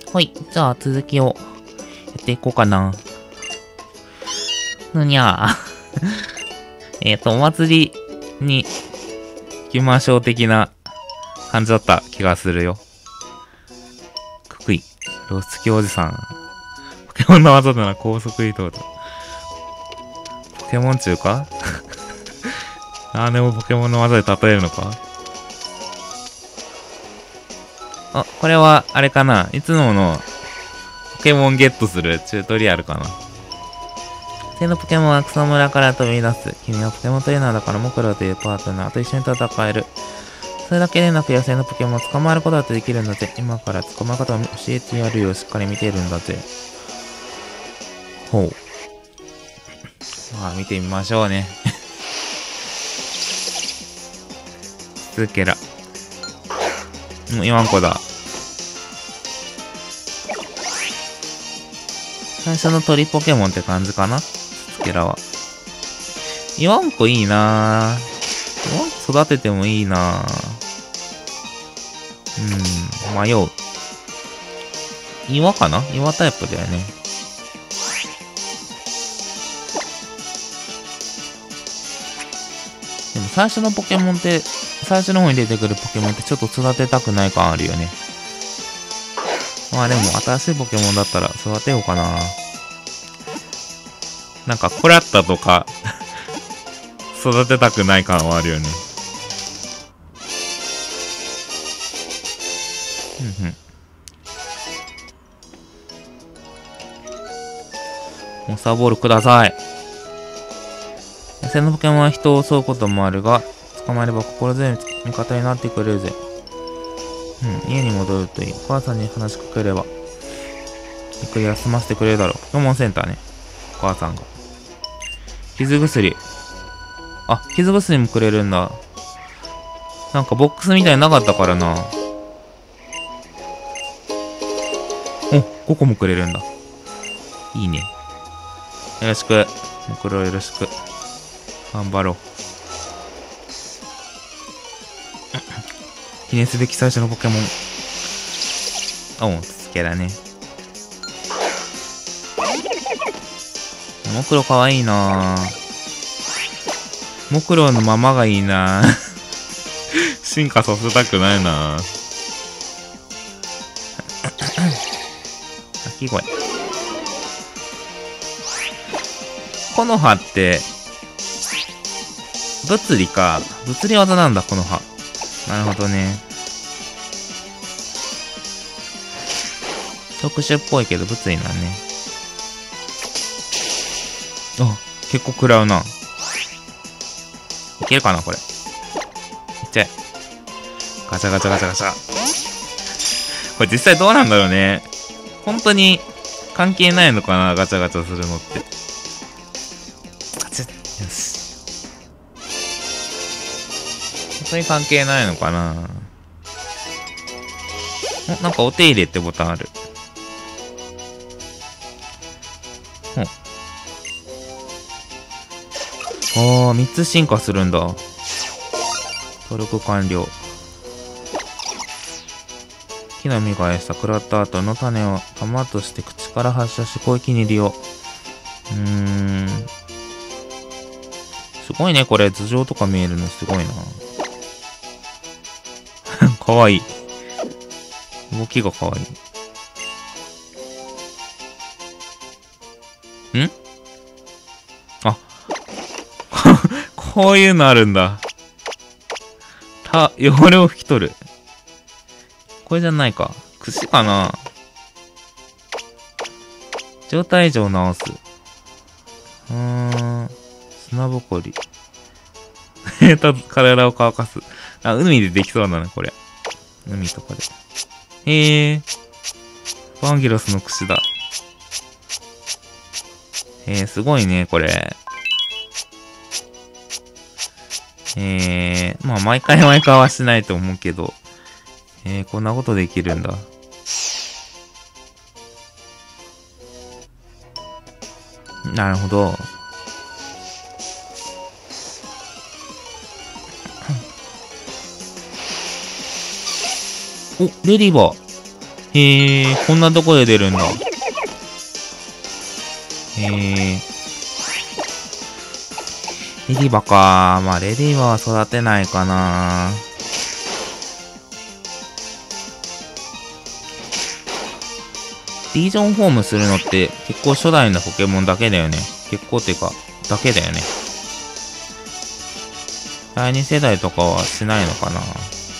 はい。じゃあ、続きをやっていこうかな。ぬにゃー。お祭りに行きましょう的な感じだった気がするよ。くくい。露出狂おじさん。ポケモンの技だな、高速移動だ。ポケモン中かでもポケモンの技で例えるのか。あ、これは、あれかな。いつものポケモンゲットするチュートリアルかな。手のポケモンは草むらから飛び出す。君はポケモントレーナーだからモクロというパートナーと一緒に戦える。それだけでなく野生のポケモンを捕まえることだってできるんだぜ。今から捕まえ方を教えてやるよ。しっかり見てるんだぜ。ほう。まあ見てみましょうね。スケラ。もう4個だ。最初の鳥ポケモンって感じかな、スケラは。4個いいなぁ。4個育ててもいいなぁ。迷う。岩かな、岩タイプだよね。でも最初のポケモンって、最初の方に出てくるポケモンってちょっと育てたくない感あるよね。まあでも新しいポケモンだったら育てようかな。なんかコラッタとか育てたくない感はあるよね。モンスターボールください。野生のポケモンは人を襲うこともあるが、捕まえれば心強い味方になってくれるぜ。家に戻るといい。お母さんに話しかければ、ゆっくり休ませてくれるだろう。ポケモンセンターね。お母さんが。傷薬。あ、傷薬もくれるんだ。なんかボックスみたいになかったからな。お、5個もくれるんだ。いいね。よろしく。もくろよろしく。頑張ろう。記念すべき最初のポケモン。お、スケラね。モクロかわいいなぁ。モクロのままがいいなぁ。進化させたくないなぁ。鳴き声。この葉って、物理か。物理技なんだ、この葉。なるほどね。特殊っぽいけど物理なんね。あ、結構食らうな。いけるかなこれ。いっちゃえ。ガチャガチャガチャガチャ。これ実際どうなんだろうね。本当に関係ないのかな、ガチャガチャするのって。ガチャ。よし。本当に関係ないのかな。お、なんかお手入れってボタンある。ああ、3つ進化するんだ。登録完了。木の実が餌食らった後の種を弾として口から発射し攻撃に利用。すごいね、これ。頭上とか見えるのすごいな。かわいい。動きがかわいい。ん？あ。こういうのあるんだ。汚れを拭き取る。これじゃないか。串かな？状態異常を直す。砂ぼこり。体を乾かす。あ、海でできそうだな、これ。海とかで。バンギロスの串だ。すごいね、これ。まあ、毎回はしないと思うけど。こんなことできるんだ。なるほど。お、レディバー。 へえ、こんなとこで出るんだ。へえ。レディバか。まあ、レディバは育てないかな。リージョンフォームするのって結構初代のポケモンだけだよね。結構っていうか、だけだよね。第2世代とかはしないのかな。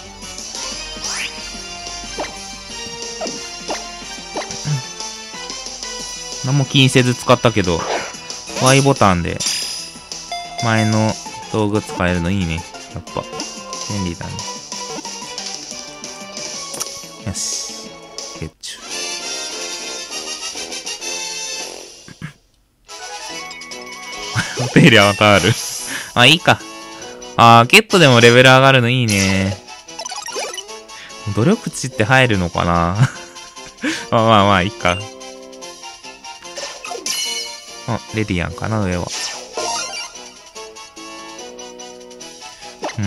何も気にせず使ったけど、Y ボタンで前の道具使えるのいいね。やっぱ、便利だね。よし。ゲッチュ。お手入れまたある。あ、いいか。あー、ゲットでもレベル上がるのいいね。努力値って入るのかなまあまあまあ、いいか。あ、レディアンかな、上は。うん。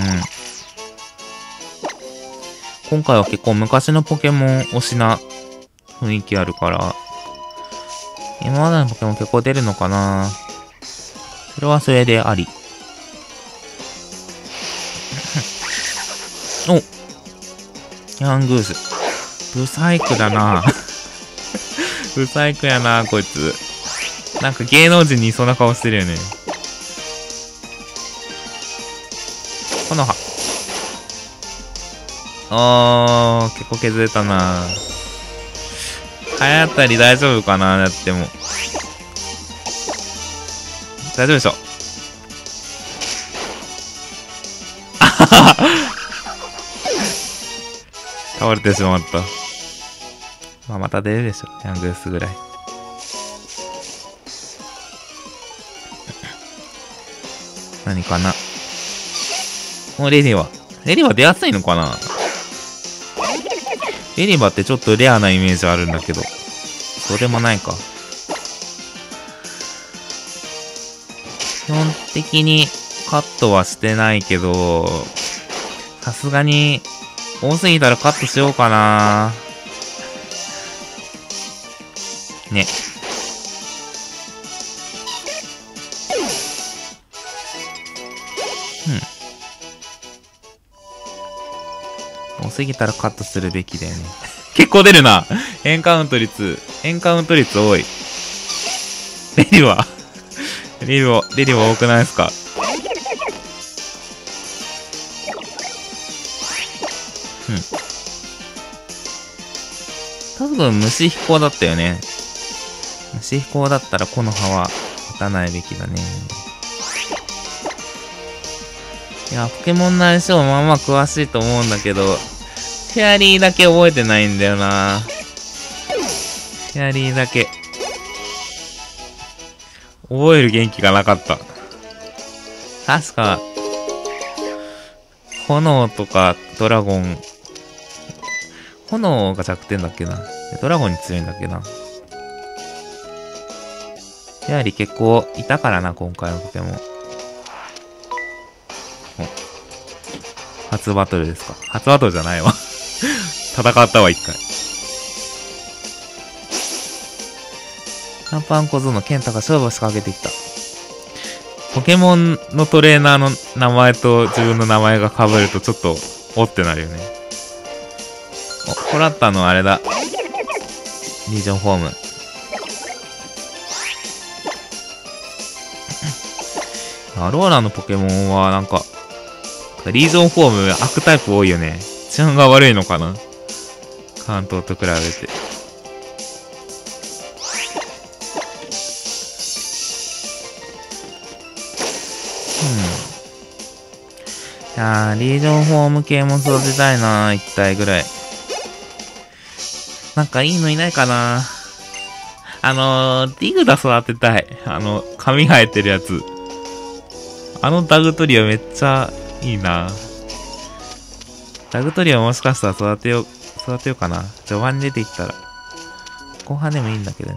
今回は結構昔のポケモン推しな雰囲気あるから、今までのポケモン結構出るのかな。それはそれであり。お、ヤングース。ブサイクだな。ブサイクやな、こいつ。なんか芸能人にいそうな顔してるよね。この葉。結構削れたな。早当たり大丈夫かな、やっても。大丈夫でしょ。あはは倒れてしまった。まあ、また出るでしょ。ヤングースぐらい。何かな。もうレディバ。レディバ出やすいのかな。レディバってちょっとレアなイメージあるんだけど。そうでもないか。基本的にカットはしてないけど、さすがに多すぎたらカットしようかな。ね。多すぎたらカットするべきだよね。結構出るな。エンカウント率多い。レディバレディバ多くないですか。うん。多分虫飛行だったよね。虫飛行だったらこの葉は打たないべきだね。いや、ポケモンの相性まあまあ詳しいと思うんだけど、フェアリーだけ覚えてないんだよな。フェアリーだけ。覚える元気がなかった。確か、炎とかドラゴン、炎が弱点だっけな。ドラゴンに強いんだっけな。フェアリー結構いたからな、今回のポケモン。初バトルですか。初バトルじゃないわ。戦ったわ、一回。シャンパン小僧のケンタが勝負を仕掛けてきた。ポケモンのトレーナーの名前と自分の名前が被るとちょっと、おってなるよね。お、コラッタのあれだ。リージョンフォーム。アローラのポケモンはなんか、リージョンフォーム悪タイプ多いよね。治安が悪いのかな、関東と比べて。いやー、リージョンフォーム系も育てたいなー、1体ぐらい。なんかいいのいないかな。ディグダ育てたい。髪生えてるやつ。ダグトリオめっちゃいいな。ダグトリオもしかしたら育てようかな。序盤に出てきたら。後半でもいいんだけどね。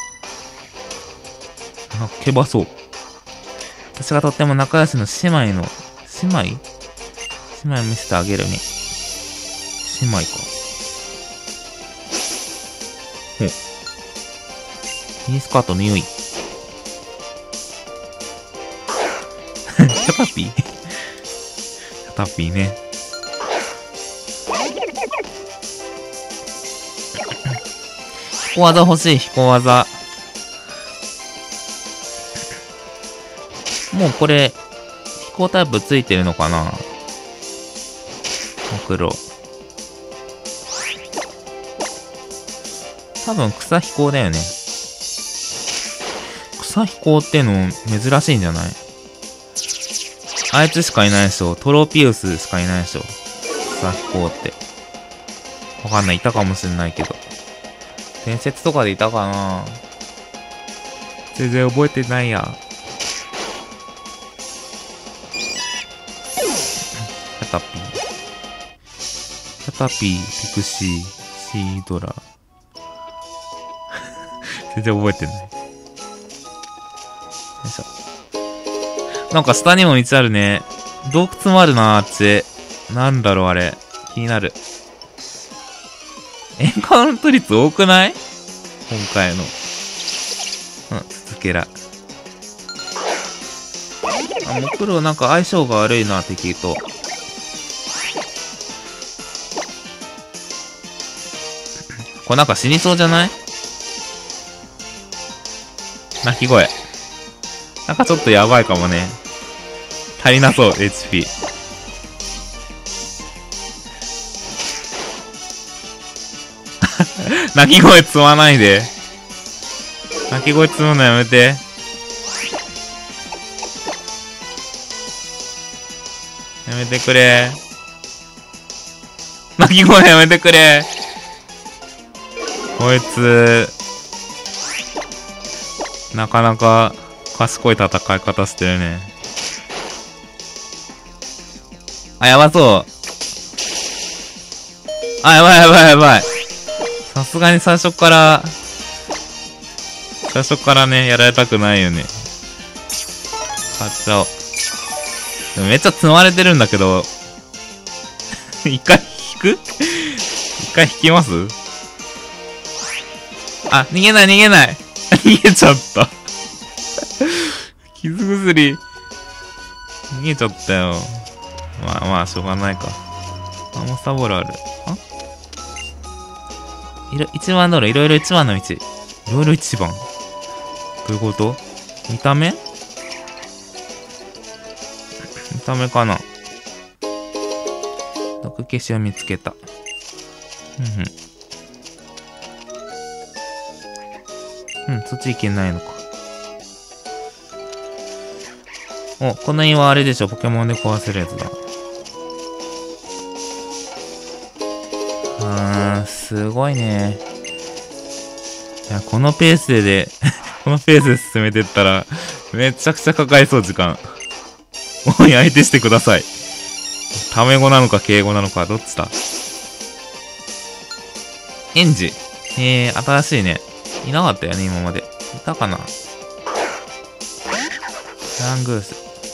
あ、けばそう。私がとっても仲良しの姉妹を見せてあげるね。姉妹か。 ほう。ミニスカートの匂い。キャタピーキャタピーね。彦技欲しい、彦技。もうこれ、飛行タイプついてるのかな？木狼。多分草飛行だよね。草飛行っての珍しいんじゃない？あいつしかいないでしょ。トロピウスしかいないでしょ。草飛行って。わかんない。いたかもしんないけど。伝説とかでいたかな？全然覚えてないや。キャタピー。キャタピー、ピクシー、シードラ。全然覚えてない。よいしょ。なんか下にも道あるね。洞窟もあるな、あっち。なんだろう、あれ。気になる。エンカウント率多くない？今回の。続けら。木狼なんか相性が悪いな、敵と。これなんか死にそうじゃない？鳴き声。なんかちょっとやばいかもね。足りなそう、HP。鳴き声積まないで。鳴き声積むのやめて。やめてくれ。鳴き声やめてくれ。こいつ、なかなか賢い戦い方してるね。あ、やばそう。あ、やばいやばいやばい。さすがに最初からね、やられたくないよね。買っちゃおう。でもめっちゃ積まれてるんだけど。一回引く？一回引きます？あ、逃げない逃げない。逃げちゃった。傷薬。逃げちゃったよ。まあまあ、しょうがないか。あ、モンスターボールある。一番道路、いろいろ一番の道。いろいろ一番。どういうこと？見た目？見た目かな？毒消しを見つけた。そっち行けないのか。お、この岩あれでしょ。ポケモンで壊せるやつだ。すごいね。いや、このペースでこのペースで進めてったら、めちゃくちゃかかりそう、時間。おい、相手してください。タメ語なのか敬語なのか、どっちだ？エンジ。新しいね。いなかったよね、今まで。いたかな？ラングース。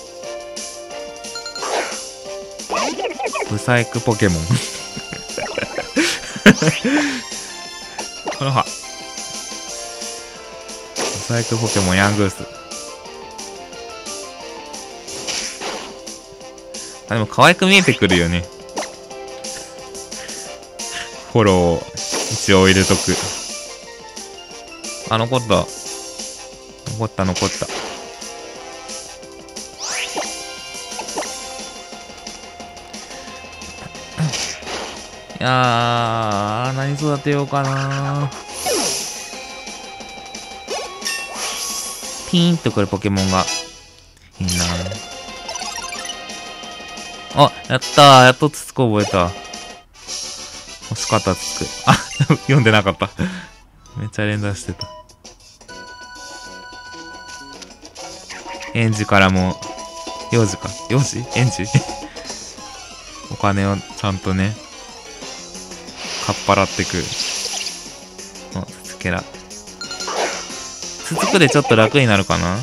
ブサイクポケモン。この葉。ブサイクポケモンヤングース。あ、でも可愛く見えてくるよね。フォローを一応入れとく。あ、残った。残った残った。いやー、何育てようかな。ピーンとくるポケモンがいいな。あ、やったー。やっとつつく覚えた。欲しかったつつく。あ、読んでなかった。めっちゃ連打してた。エンジからも、幼児か。幼児？エンジお金をちゃんとね、かっぱらってく。お、つつけら。つつくでちょっと楽になるかな？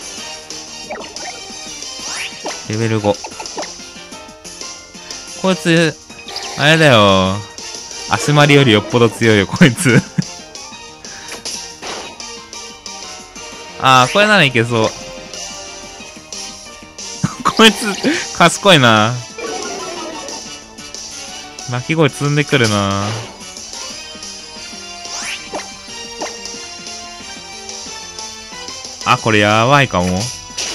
レベル5。こいつ、あれだよ。足回りよりよっぽど強いよ、こいつ。 ああ、これならいけそう。こいつ、賢いな。鳴き声積んでくるな。あ、これやばいかも。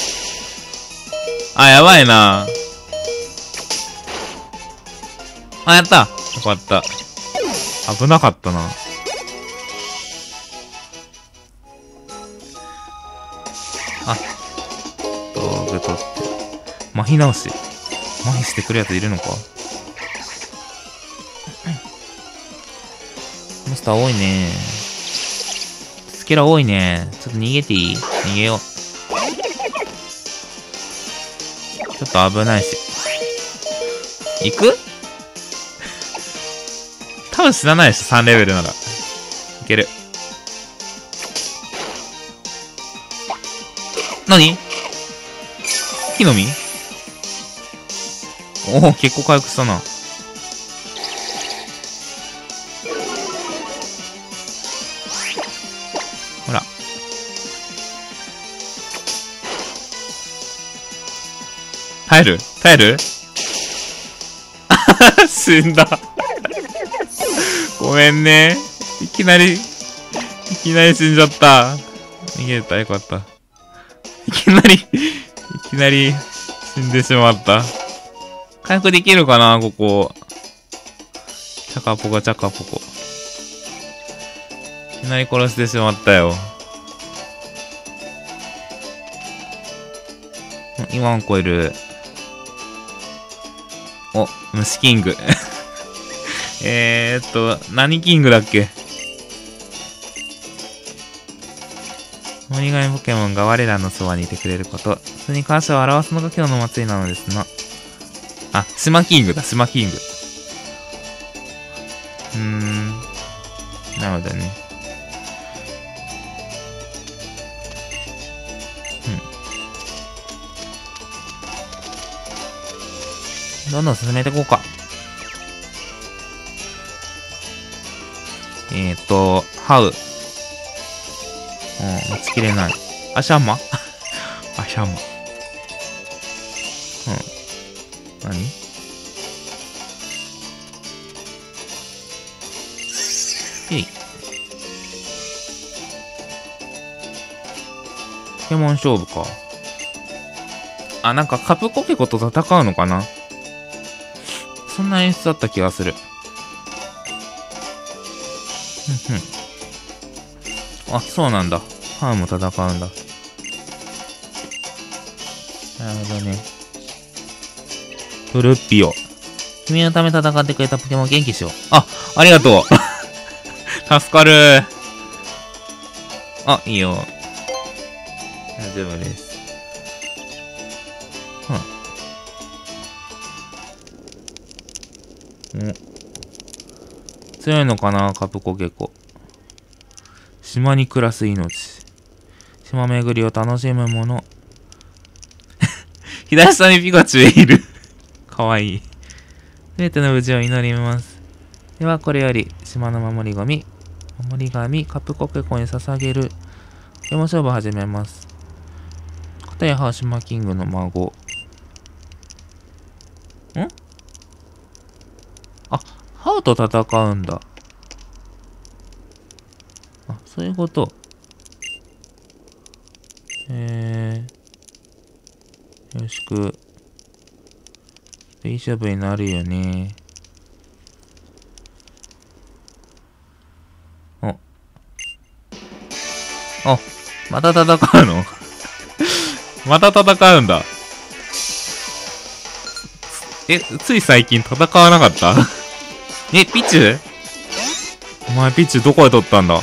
あ、やばいな。あ、やった。よかった。危なかったな。あ、道具取って。麻痺直し。麻痺してくるやついるのか？モンスター多いね。スケラ多いね。ちょっと逃げていい？逃げよう。ちょっと危ないし。行く？多分死なないでしょ、3レベルなら。いける。何？木の実？おお、結構回復したな。ほら。耐える？耐える？死んだ。ごめんね。いきなり死んじゃった。逃げた。よかった。いきなり死んでしまった。回復できるかなここ。チャカポコチャカポコ。いきなり殺してしまったよ。2万超える。お、虫キング。何キングだっけ？森神ポケモンが我らのそばにいてくれること。それに感謝を表すのが今日の祭りなのですな。あ、島キングだ、島キング。なるほどね。どんどん進めていこうか。ハウ。待ちきれない。アシャンマアシャンマ。何？えい。ポケモン勝負か。あ、なんかカプコケコと戦うのかな？そんな演出だった気がする。あ、そうなんだ。ハーも戦うんだ。なるほどね。フルッピオ。君のため戦ってくれたポケモン元気しよう。あ、ありがとう。助かる。あ、いいよ。大丈夫です。強いのかな、カプコゲコ。島に暮らす命。島巡りを楽しむもの。左下にピカチュウいる。かわいい。すべての無事を祈ります。では、これより、島の守り神、カプコゲコに捧げる、ポケモン勝負を始めます。片やハーシマキングの孫。あ、ハウと戦うんだ。あ、そういうこと。よろしく。いい勝負になるよね。あ、また戦うの？また戦うんだ。つい最近戦わなかった？ピチュー？お前ピチューどこで取ったんだ？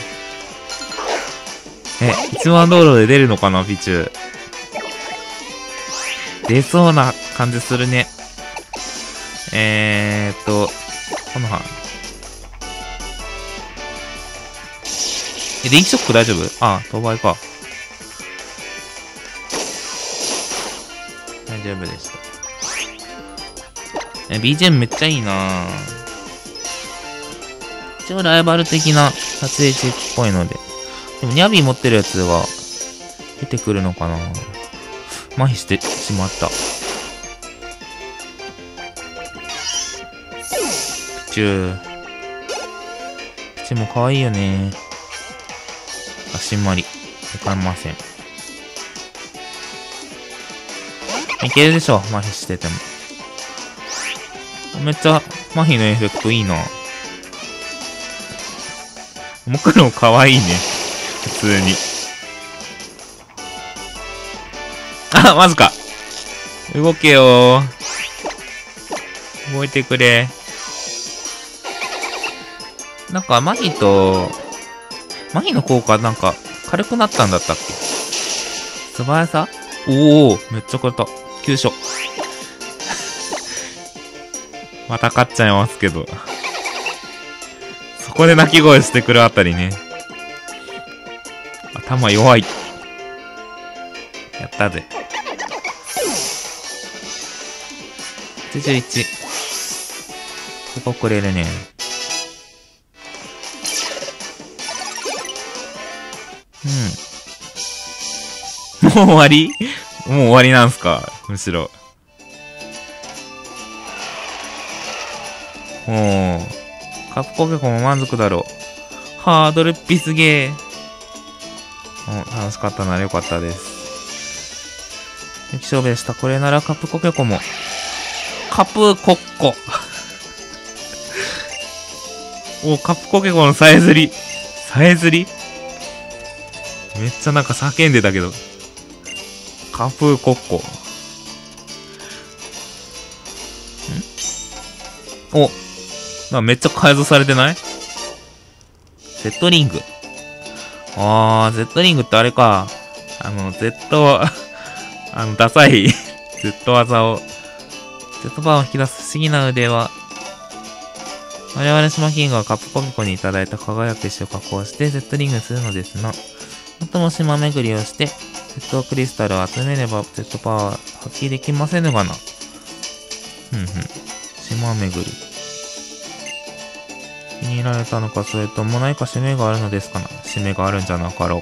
一番道路で出るのかな、ピチュー。出そうな感じするね。この葉。電気ショック大丈夫？あ、当倍か。大丈夫でした。BGM めっちゃいいなぁ。一応ライバル的な撮影地っぽいので。でもニャビー持ってるやつは出てくるのかな。麻痺してしまった。ピチュー。ピチも可愛いよね。あしんまり。わかりません。いけるでしょ、麻痺してても。めっちゃ麻痺のエフェクトいいな。モクロ可愛いね。普通に。あ、まずか。動けよー。動いてくれ。なんか麻痺の効果なんか軽くなったんだったっけ。素早さ。おお、めっちゃくれた。急所。また勝っちゃいますけど。そこで鳴き声してくるあたりね。頭弱い。やったぜ。81。ここくれるね。もう終わり？もう終わりなんすか？むしろ。もう、カップコケコも満足だろう。ハードルっぴすげえ。楽しかったならよかったです。雪勝負でした。これならカップコケコも。カプコッコ。カップコケコのさえずり。さえずりめっちゃなんか叫んでたけど。カプコッコ。めっちゃ改造されてない？Z リング。Z リングってあれか。ダサいZ 技を、Z バーを引き出す不思議な腕は、我々島キングはカップコケコにいただいた輝く石を加工して Z リングにするのですな。最も島巡りをして、Z クリスタルを集めれば Z パワーは発揮できませぬがな。島巡り。気に入られたのか、それとも何か使命があるのですかな。使命があるんじゃなかろうか。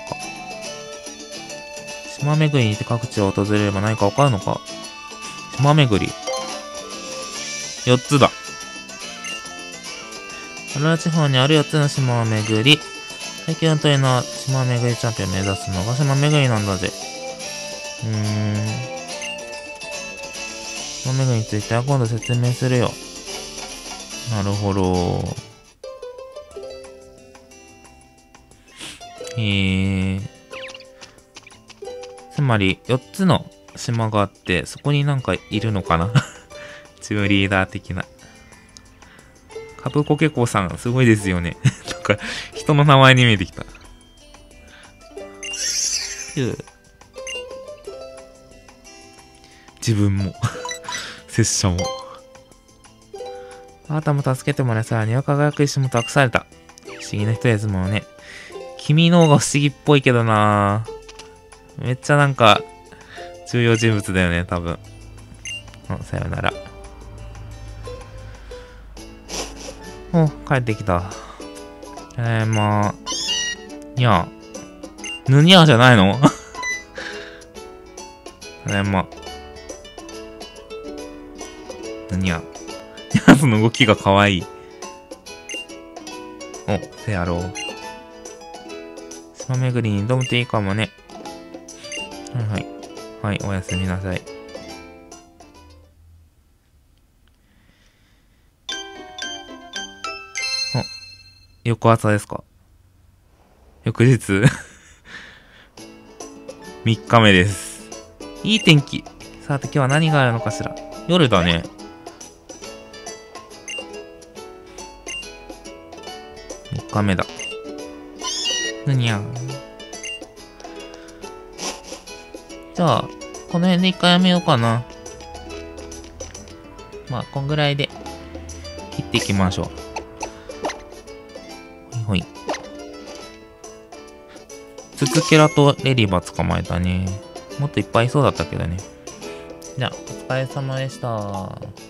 島巡りにて各地を訪れれば何かわかるのか。島巡り。4つだ。アララ地方にある4つの島を巡り、最強のというのは島巡りチャンピオンを目指すのが島巡りなんだぜ。島巡りについては今度説明するよ。なるほど。つまり4つの島があって、そこになんかいるのかなチームリーダー的な。カプコケコさん、すごいですよね。なんか、人の名前に見えてきた。自分も。拙者も。あなたも助けてもらい、さらには輝く石も託された。不思議な人ですもんね。君の方が不思議っぽいけどなぁ。めっちゃなんか、重要人物だよね、多分。さよなら。帰ってきた。にゃー。ぬにゃーじゃないのぬにゃー。ニャースの動きがかわいい。せやろう。島巡りに挑むといいかもね。はい、おやすみなさい。翌朝ですか？翌日3日目です。いい天気。さて今日は何があるのかしら。夜だね。3日目だ。何や。じゃあ、この辺で一回やめようかな。こんぐらいで切っていきましょう。ほい。ツツケラとレリバ捕まえたね。もっといっぱいいそうだったけどね。じゃあ、お疲れ様でした。